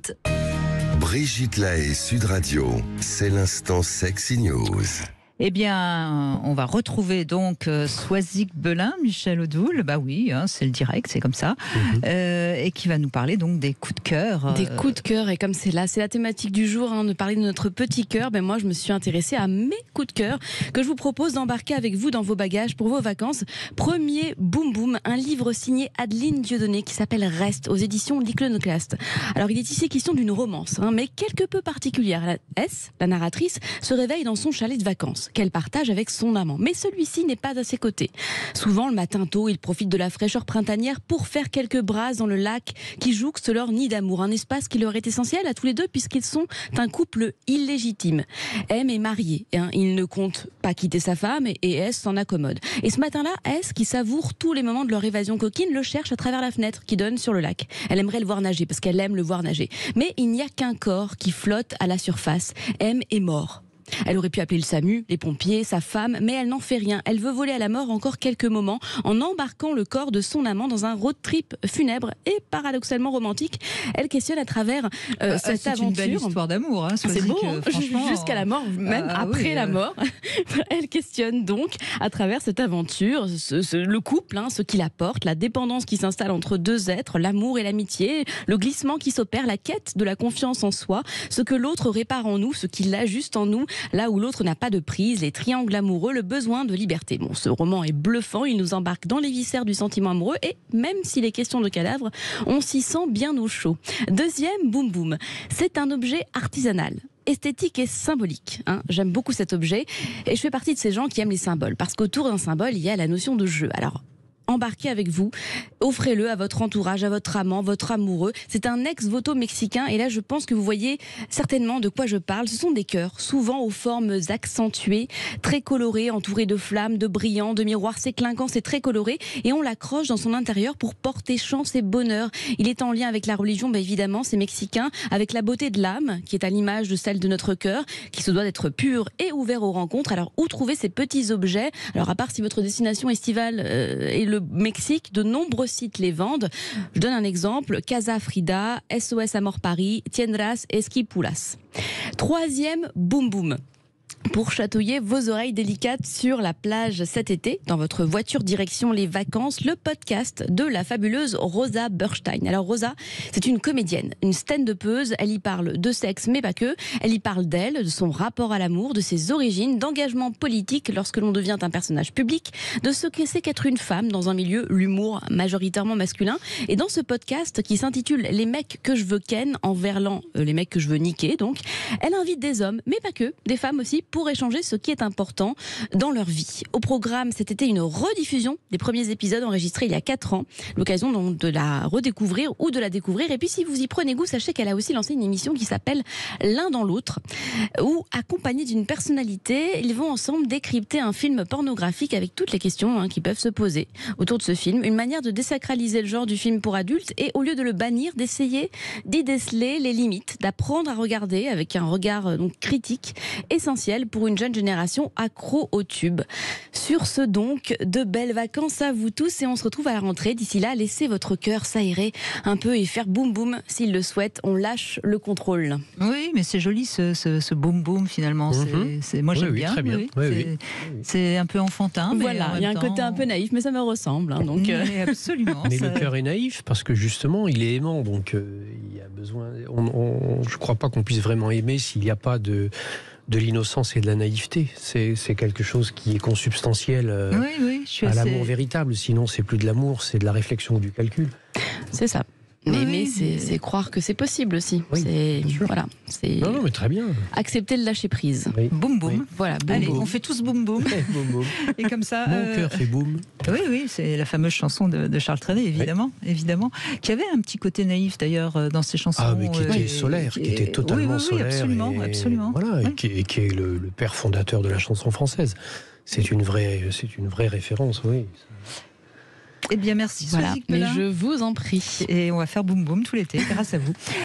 minutes. Brigitte Lahaie, Sud Radio, c'est l'instant Sexy News. Eh bien, on va retrouver donc Soisic Belin, Michel Odoul, bah oui, hein, c'est le direct, c'est comme ça, et qui va nous parler donc des coups de cœur. Des coups de cœur, et comme c'est la thématique du jour, de parler de notre petit cœur, moi je me suis intéressée à mes coups de cœur que je vous propose d'embarquer avec vous dans vos bagages pour vos vacances. Premier Boum Boum, un livre signé Adeline Dieudonné qui s'appelle Reste aux éditions L'Iconoclaste. Alors il est ici question d'une romance, mais quelque peu particulière. La narratrice, se réveille dans son chalet de vacances qu'elle partage avec son amant. Mais celui-ci n'est pas à ses côtés. Souvent, le matin tôt, il profite de la fraîcheur printanière pour faire quelques brasses dans le lac qui jouxte leur nid d'amour. Un espace qui leur est essentiel à tous les deux puisqu'ils sont un couple illégitime. M est marié. Il ne compte pas quitter sa femme et S s'en accommode. Et ce matin-là, S, qui savoure tous les moments de leur évasion coquine, le cherche à travers la fenêtre qui donne sur le lac. Elle aimerait le voir nager parce qu'elle aime le voir nager. Mais il n'y a qu'un corps qui flotte à la surface. M est mort. Elle aurait pu appeler le SAMU, les pompiers, sa femme, mais elle n'en fait rien. Elle veut voler à la mort encore quelques moments en embarquant le corps de son amant dans un road trip funèbre et paradoxalement romantique. Elle questionne à travers cette aventure. C'est une belle histoire d'amour. Hein, c'est beau, jusqu'à la mort, même après la mort. Elle questionne donc à travers cette aventure le couple, ce qu'il apporte, la dépendance qui s'installe entre deux êtres, l'amour et l'amitié, le glissement qui s'opère, la quête de la confiance en soi, ce que l'autre répare en nous, ce qui l'ajuste en nous, là où l'autre n'a pas de prise, les triangles amoureux, le besoin de liberté. Bon, ce roman est bluffant, il nous embarque dans les viscères du sentiment amoureux et même s'il est question de cadavres, on s'y sent bien au chaud. Deuxième Boum Boum, c'est un objet artisanal, esthétique et symbolique. J'aime beaucoup cet objet et je fais partie de ces gens qui aiment les symboles parce qu'autour d'un symbole, il y a la notion de jeu. Alors, embarquez avec vous, offrez-le à votre entourage, à votre amant, votre amoureux. C'est un ex-voto mexicain et là je pense que vous voyez certainement de quoi je parle. Ce sont des cœurs, souvent aux formes accentuées, très colorés, entourés de flammes, de brillants, de miroirs. C'est clinquant, c'est très coloré et on l'accroche dans son intérieur pour porter chance et bonheur. Il est en lien avec la religion, évidemment, c'est mexicain, avec la beauté de l'âme qui est à l'image de celle de notre cœur, qui se doit d'être pur et ouvert aux rencontres. Alors où trouver ces petits objets? Alors à part si votre destination estivale est le Mexique, de nombreux sites les vendent. Je donne un exemple: Casa Frida, SOS Amor Paris, Tiendras, Esquipulas. Troisième Boum Boum. Pour chatouiller vos oreilles délicates sur la plage cet été, dans votre voiture direction les vacances, le podcast de la fabuleuse Rosa Burstein. Alors Rosa, c'est une comédienne, une stand-upeuse, elle y parle de sexe mais pas que, elle y parle d'elle, de son rapport à l'amour, de ses origines, d'engagement politique lorsque l'on devient un personnage public, de ce que c'est qu'être une femme dans un milieu, l'humour majoritairement masculin. Et dans ce podcast qui s'intitule Les mecs que je veux ken, en verlan les mecs que je veux niquer, donc, elle invite des hommes, mais pas que, des femmes aussi, pour échanger ce qui est important dans leur vie. Au programme cet été, une rediffusion des premiers épisodes enregistrés il y a 4 ans. L'occasion donc de la redécouvrir ou de la découvrir. Et puis si vous y prenez goût, sachez qu'elle a aussi lancé une émission qui s'appelle L'un dans l'autre, où, accompagnés d'une personnalité, ils vont ensemble décrypter un film pornographique avec toutes les questions qui peuvent se poser autour de ce film. Une manière de désacraliser le genre du film pour adultes et, au lieu de le bannir, d'essayer d'y déceler les limites, d'apprendre à regarder avec un regard donc critique, essentiel pour une jeune génération accro au tube. Sur ce donc, de belles vacances à vous tous et on se retrouve à la rentrée. D'ici là, laissez votre cœur s'aérer un peu et faire boum boum s'il le souhaite. On lâche le contrôle. Oui, mais c'est joli ce boum boum finalement. Moi j'aime bien. Très bien. C'est un peu enfantin. Voilà, il y a un côté un peu naïf, mais ça me ressemble. Donc, absolument. Mais le cœur est naïf parce que justement, il est aimant. Donc il y a besoin. Je ne crois pas qu'on puisse vraiment aimer s'il n'y a pas de l'innocence et de la naïveté. C'est quelque chose qui est consubstantiel à l'amour véritable. Sinon, c'est plus de l'amour, c'est de la réflexion ou du calcul. C'est ça. Mais c'est croire que c'est possible aussi. Oui, Non, mais très bien. Accepter le lâcher prise. Oui. Boum boum. Oui. Voilà. Boum, Allez, boum. on fait tous boum boum. Boum, boum. Et comme ça. Mon cœur fait boum. Oui, c'est la fameuse chanson de Charles Trenet, évidemment, qui avait un petit côté naïf d'ailleurs dans ses chansons. Ah, mais qui était solaire, qui était totalement solaire. Absolument. Voilà, et qui est le père fondateur de la chanson française. C'est une vraie référence, oui. Eh bien, merci. Voilà, mais je vous en prie. Et on va faire boum boum tout l'été, grâce à vous.